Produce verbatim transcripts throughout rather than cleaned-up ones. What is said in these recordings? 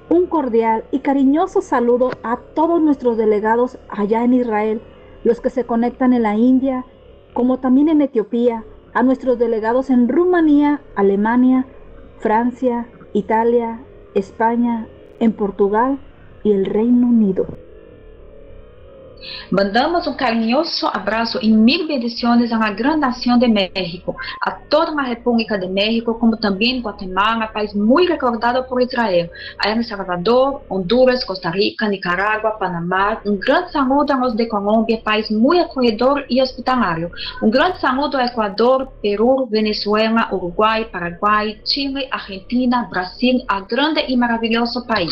Un cordial y cariñoso saludo a todos nuestros delegados allá en Israel, los que se conectan en la India, como también en Etiopía, a nuestros delegados en Rumanía, Alemania, Francia, Italia, España, en Portugal y el Reino Unido. Mandamos um carinhoso abraço e mil bendiciones à grande nação de México, a toda a República de México, como também Guatemala, país muito recordado por Israel, aí em Salvador, Honduras, Costa Rica, Nicarágua, Panamá. Um grande saludo aos de Colômbia, país muito acolhedor e hospitalário. Um grande saludo ao Equador, Peru, Venezuela, Uruguai, Paraguai, Chile, Argentina, Brasil, a grande e maravilhoso país.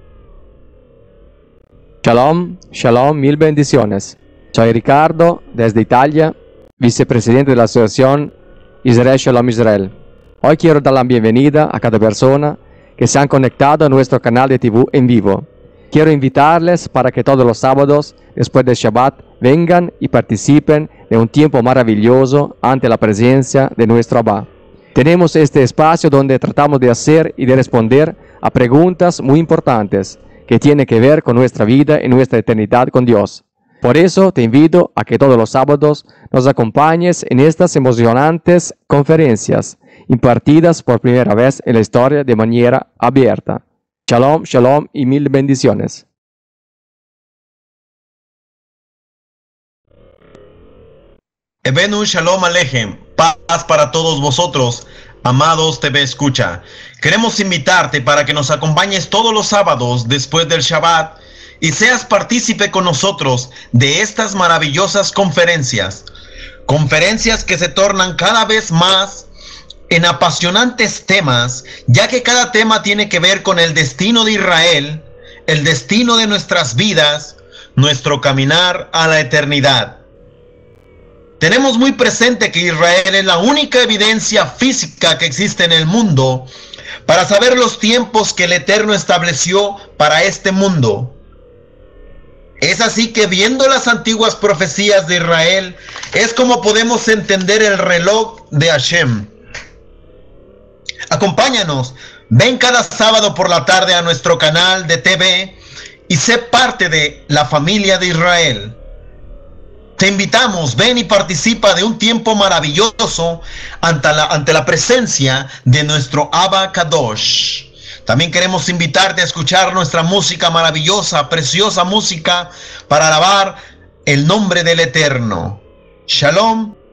Shalom, shalom, mil bendiciones. Soy Ricardo, desde Italia, vicepresidente de la Asociación Israel Shalom Israel. Hoy quiero dar la bienvenida a cada persona que se han conectado a nuestro canal de T V en vivo. Quiero invitarles para que todos los sábados, después del Shabbat, vengan y participen de un tiempo maravilloso ante la presencia de nuestro Abba. Tenemos este espacio donde tratamos de hacer y de responder a preguntas muy importantes que tiene que ver con nuestra vida y nuestra eternidad con Dios. Por eso te invito a que todos los sábados nos acompañes en estas emocionantes conferencias impartidas por primera vez en la historia de manera abierta. Shalom, shalom y mil bendiciones. Ebenu Shalom Alejem, paz para todos vosotros, amados T V Escucha. Queremos invitarte para que nos acompañes todos los sábados después del Shabbat y seas partícipe con nosotros de estas maravillosas conferencias. Conferencias que se tornan cada vez más en apasionantes temas, ya que cada tema tiene que ver con el destino de Israel, el destino de nuestras vidas, nuestro caminar a la eternidad. Tenemos muy presente que Israel es la única evidencia física que existe en el mundo para saber los tiempos que el Eterno estableció para este mundo. Es así que viendo las antiguas profecías de Israel, es como podemos entender el reloj de Hashem. Acompáñanos, ven cada sábado por la tarde a nuestro canal de T V y sé parte de la familia de Israel. Te invitamos, ven y participa de un tiempo maravilloso ante la, ante la presencia de nuestro Abba Kadosh. También queremos invitarte a escuchar nuestra música maravillosa, preciosa música para alabar el nombre del Eterno. Shalom